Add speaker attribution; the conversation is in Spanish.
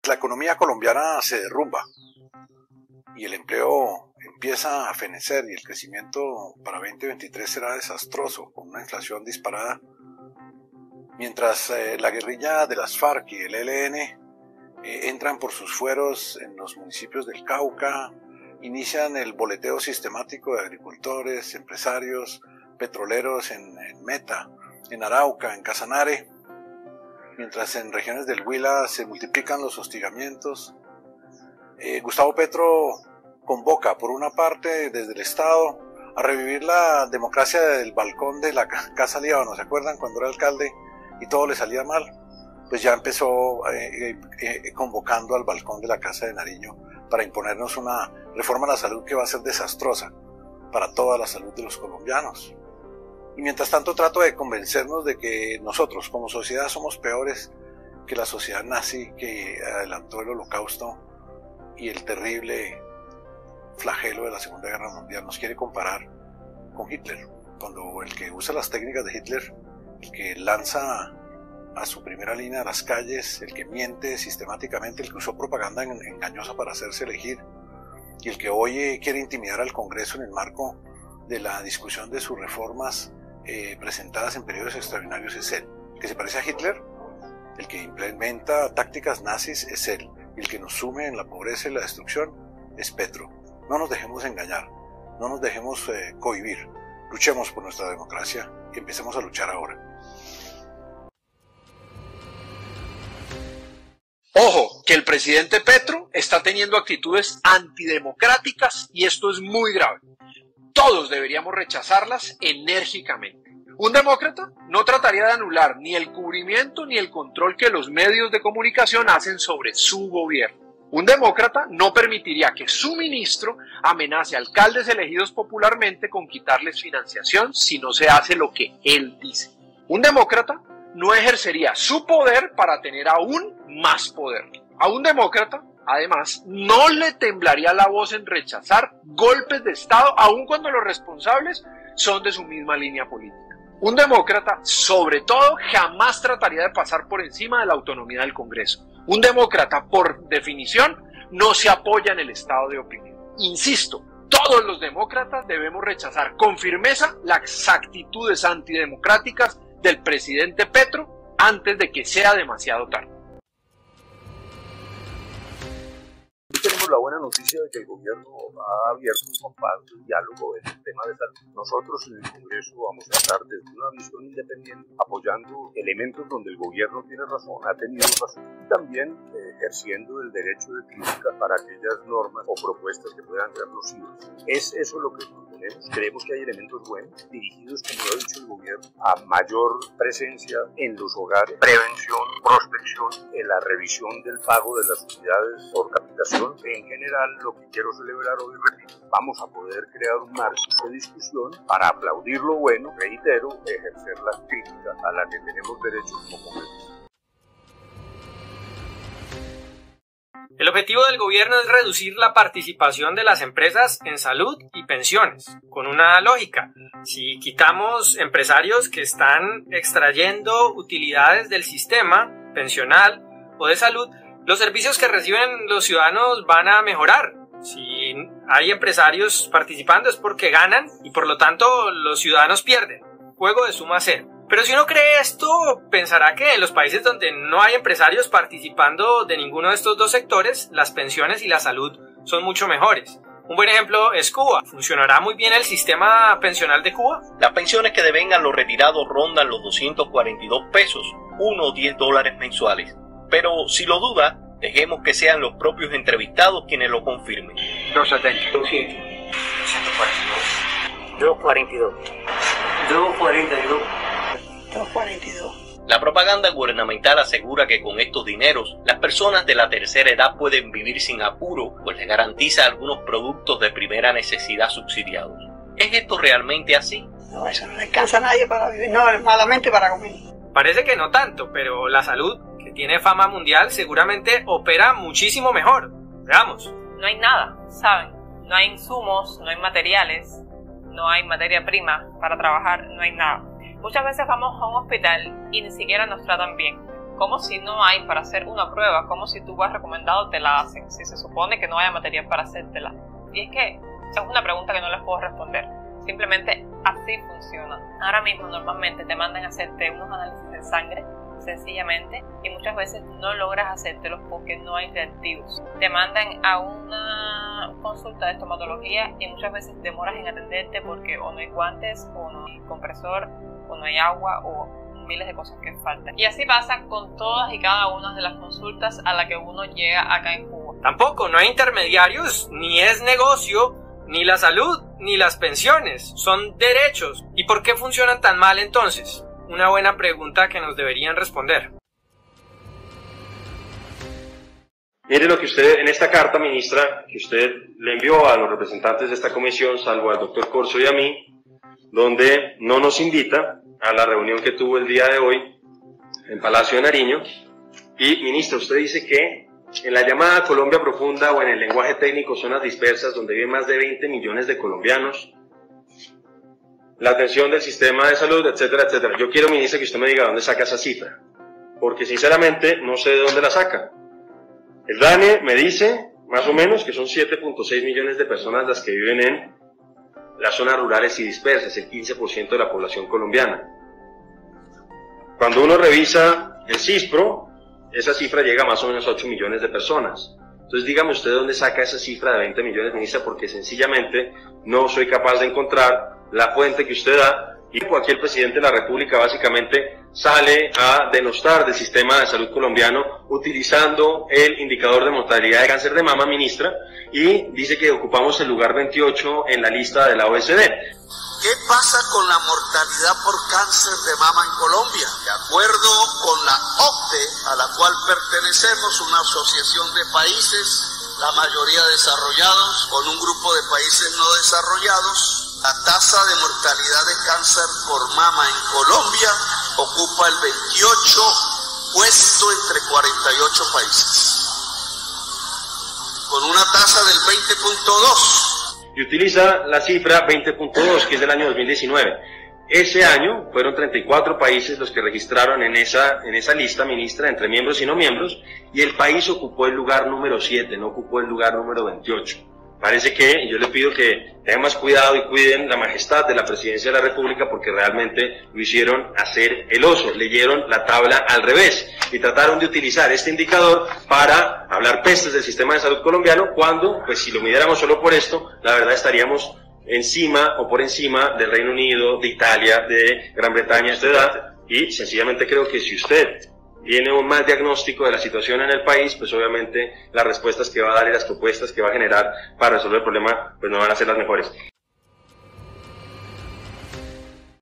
Speaker 1: la economía colombiana se derrumba y el empleo empieza a fenecer y el crecimiento para 2023 será desastroso, con una inflación disparada, mientras la guerrilla de las FARC y el ELN entran por sus fueros en los municipios del Cauca, inician el boleteo sistemático de agricultores, empresarios, petroleros en Meta, en Arauca, en Casanare, mientras en regiones del Huila se multiplican los hostigamientos. Gustavo Petro convoca, por una parte, desde el Estado, a revivir la democracia del balcón de la Casa Líbano. ¿Se acuerdan cuando era alcalde y todo le salía mal? Pues ya empezó convocando al balcón de la Casa de Nariño para imponernos una reforma a la salud que va a ser desastrosa para toda la salud de los colombianos. Y mientras tanto trato de convencernos de que nosotros como sociedad somos peores que la sociedad nazi que adelantó el Holocausto y el terrible flagelo de la Segunda Guerra Mundial. Nos quiere comparar con Hitler, cuando el que usa las técnicas de Hitler, el que lanza a su primera línea a las calles, el que miente sistemáticamente, el que usó propaganda engañosa para hacerse elegir, y el que hoy quiere intimidar al Congreso en el marco de la discusión de sus reformas presentadas en periodos extraordinarios, es él. El que se parece a Hitler, el que implementa tácticas nazis, es él. Y el que nos sume en la pobreza y la destrucción es Petro. No nos dejemos engañar, no nos dejemos cohibir. Luchemos por nuestra democracia y empecemos a luchar ahora.
Speaker 2: Ojo, que el presidente Petro está teniendo actitudes antidemocráticas y esto es muy grave. Todos deberíamos rechazarlas enérgicamente. Un demócrata no trataría de anular ni el cubrimiento ni el control que los medios de comunicación hacen sobre su gobierno. Un demócrata no permitiría que su ministro amenace a alcaldes elegidos popularmente con quitarles financiación si no se hace lo que él dice. Un demócrata no ejercería su poder para tener aún más poder. A un demócrata, además, no le temblaría la voz en rechazar golpes de Estado, aun cuando los responsables son de su misma línea política. Un demócrata, sobre todo, jamás trataría de pasar por encima de la autonomía del Congreso. Un demócrata, por definición, no se apoya en el estado de opinión. Insisto, todos los demócratas debemos rechazar con firmeza las actitudes antidemocráticas del presidente Petro antes de que sea demasiado tarde.
Speaker 3: Tenemos la buena noticia de que el gobierno ha abierto un compás de diálogo en el tema de salud. Nosotros en el Congreso vamos a estar desde una visión independiente apoyando elementos donde el gobierno tiene razón, ha tenido razón, y también ejerciendo el derecho de crítica para aquellas normas o propuestas que puedan ser nocivas. Es eso lo que proponemos. Creemos que hay elementos buenos dirigidos, como lo ha dicho el gobierno, a mayor presencia en los hogares, prevención, prospección, en la revisión del pago de las unidades por capitación. En general, lo que quiero celebrar hoy, repito, vamos a poder crear un marco de discusión para aplaudir lo bueno, reitero, ejercer la crítica a la que tenemos derecho como Congreso.
Speaker 4: El objetivo del gobierno es reducir la participación de las empresas en salud y pensiones, con una lógica. Si quitamos empresarios que están extrayendo utilidades del sistema pensional o de salud, los servicios que reciben los ciudadanos van a mejorar. Si hay empresarios participando es porque ganan y por lo tanto los ciudadanos pierden. Juego de suma cero. Pero si uno cree esto, pensará que en los países donde no hay empresarios participando de ninguno de estos dos sectores, las pensiones y la salud son mucho mejores. Un buen ejemplo es Cuba. ¿Funcionará muy bien el sistema pensional de Cuba?
Speaker 5: Las pensiones que devengan los retirados rondan los 242 pesos, unos $10 mensuales. Pero si lo duda, dejemos que sean los propios entrevistados quienes lo confirmen.
Speaker 2: 270.
Speaker 6: 200. 242. 242. 242.
Speaker 5: La propaganda gubernamental asegura que con estos dineros las personas de la tercera edad pueden vivir sin apuro, pues les garantiza algunos productos de primera necesidad subsidiados. ¿Es esto realmente así?
Speaker 6: No, eso no le alcanza a nadie para vivir, no, malamente para comer.
Speaker 4: Parece que no tanto, pero la salud, que tiene fama mundial, seguramente opera muchísimo mejor. Veamos.
Speaker 7: No hay nada, ¿saben? No hay insumos, no hay materiales, no hay materia prima para trabajar, no hay nada. Muchas veces vamos a un hospital y ni siquiera nos tratan bien. ¿Cómo si no hay para hacer una prueba? ¿Cómo si tú vas recomendado te la hacen? Si se supone que no haya material para hacértela. Y es que es una pregunta que no les puedo responder. Simplemente así funciona. Ahora mismo normalmente te mandan a hacerte unos análisis de sangre, sencillamente, y muchas veces no logras hacértelos porque no hay reactivos. Te mandan a una consulta de estomatología y muchas veces demoras en atenderte porque o no hay guantes, o no hay compresor, o no hay agua, o miles de cosas que faltan. Y así pasa con todas y cada una de las consultas a la que uno llega acá en Cuba.
Speaker 4: Tampoco, no hay intermediarios, ni es negocio, ni la salud, ni las pensiones. Son derechos. ¿Y por qué funcionan tan mal entonces? Una buena pregunta que nos deberían responder.
Speaker 8: Mire lo que usted, en esta carta, ministra, que usted le envió a los representantes de esta comisión, salvo al doctor Corso y a mí, donde no nos invita a la reunión que tuvo el día de hoy en Palacio de Nariño. Y, ministra, usted dice que en la llamada Colombia Profunda, o en el lenguaje técnico zonas dispersas, donde viven más de 20 millones de colombianos, la atención del sistema de salud, etcétera, etcétera. Yo quiero, ministra, que usted me diga dónde saca esa cifra, porque sinceramente no sé de dónde la saca. El DANE me dice, más o menos, que son 7.6 millones de personas las que viven en las zonas rurales y dispersas, el 15% de la población colombiana. Cuando uno revisa el CISPRO, esa cifra llega a más o menos a 8 millones de personas. Entonces dígame usted dónde saca esa cifra de 20 millones, ministra, porque sencillamente no soy capaz de encontrar la fuente que usted da, y cualquier presidente de la República básicamente sale a denostar del sistema de salud colombiano utilizando el indicador de mortalidad de cáncer de mama, ministra, y dice que ocupamos el lugar 28 en la lista de la OECD.
Speaker 9: ¿Qué pasa con la mortalidad por cáncer de mama en Colombia? De acuerdo con la OCDE, a la cual pertenecemos, una asociación de países, la mayoría desarrollados, con un grupo de países no desarrollados, la tasa de mortalidad de cáncer por mama en Colombia ocupa el 28 puesto entre 48 países, con una tasa del 20.2.
Speaker 8: Y utiliza la cifra 20.2, que es del año 2019. Ese año fueron 34 países los que registraron en esa lista, ministra, entre miembros y no miembros, y el país ocupó el lugar número 7, no ocupó el lugar número 28. Parece que yo le pido que tengan más cuidado y cuiden la majestad de la presidencia de la República, porque realmente lo hicieron hacer el oso, leyeron la tabla al revés y trataron de utilizar este indicador para hablar pestes del sistema de salud colombiano, cuando, pues si lo midiéramos solo por esto, la verdad estaríamos encima o por encima del Reino Unido, de Italia, de Gran Bretaña, etc. Y sencillamente creo que si usted tiene un mal diagnóstico de la situación en el país, pues obviamente las respuestas que va a dar y las propuestas que va a generar para resolver el problema, pues no van a ser las mejores.